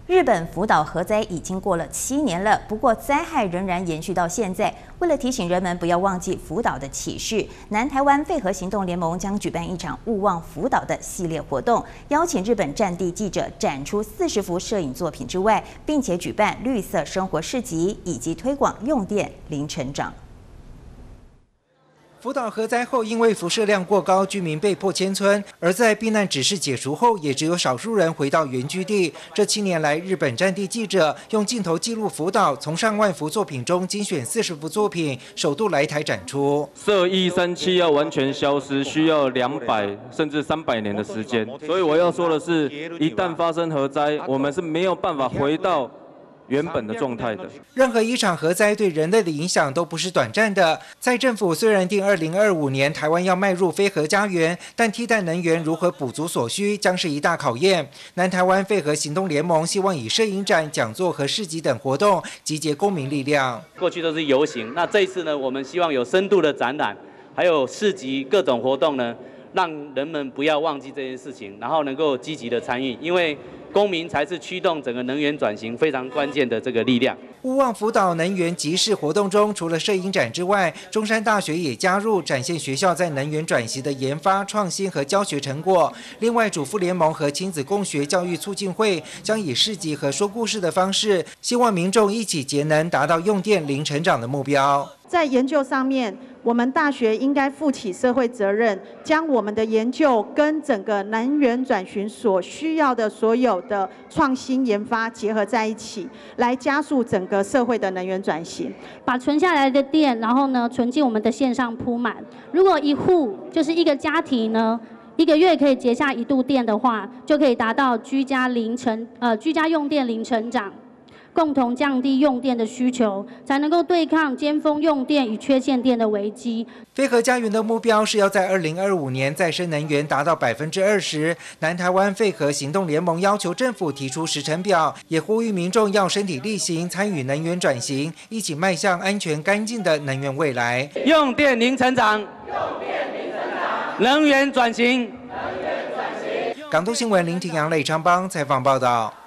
日本福岛核灾已经过了7年了，不过灾害仍然延续到现在。为了提醒人们不要忘记福岛的启示，南台湾废核行动联盟将举办一场勿忘福岛的系列活动，邀请日本战地记者展出40幅摄影作品之外，并且举办绿色生活市集，以及推广用电零成长。 福岛核灾后，因为辐射量过高，居民被迫迁村。而在避难指示解除后，也只有少数人回到原居地。这7年来，日本战地记者用镜头记录福岛，从上万幅作品中精选40幅作品，首度来台展出。 铯137要完全消失，需要200甚至300年的时间。所以我要说的是，一旦发生核灾，我们是没有办法回到 原本的状态的。 任何一场核灾对人类的影响都不是短暂的。蔡政府虽然定2025年台湾要迈入非核家园，但替代能源如何补足所需，将是一大考验。南台湾废核行动联盟希望以摄影展、讲座和市集等活动集结公民力量。 过去都是游行，那这一次呢，我们希望有深度的展览，还有市集各种活动呢，让人们不要忘记这件事情，然后能够积极的参与，因为 公民才是驱动整个能源转型非常关键的这个力量。 勿忘福岛能源集市活动中，除了摄影展之外，中山大学也加入，展现学校在能源转型的研发、创新和教学成果。另外，主妇联盟和亲子共学教育促进会将以市集和说故事的方式，希望民众一起节能，达到用电零成长的目标。 在研究上面，我们大学应该负起社会责任，将我们的研究跟整个能源转型所需要的所有的创新研发结合在一起，来加速整个社会的能源转型。 把存下来的电，然后呢存进我们的线上铺满。如果一户就是一个家庭呢， 1个月可以节下1度电的话，就可以达到居家用电零成长，共同降低用电的需求，才能够对抗尖峰用电与缺陷电的危机。 非核家园的目标是要在2025年再生能源达到20%。南台湾废核行动联盟要求政府提出时程表，也呼吁民众要身体力行，参与能源转型，一起迈向安全干净的能源未来。 用电零成长，能源转型。 港都新闻林庭阳、雷昌邦采访报道。